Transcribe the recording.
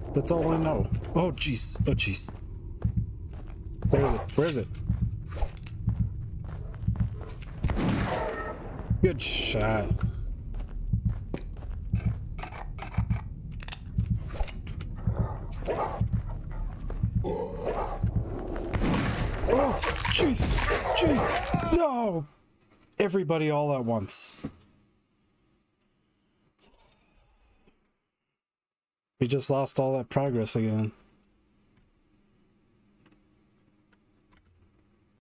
That's all I know. Oh, jeez. Oh, jeez. Where is it? Where is it? Good shot. Oh, jeez. Jeez. No. Everybody all at once. We just lost all that progress again.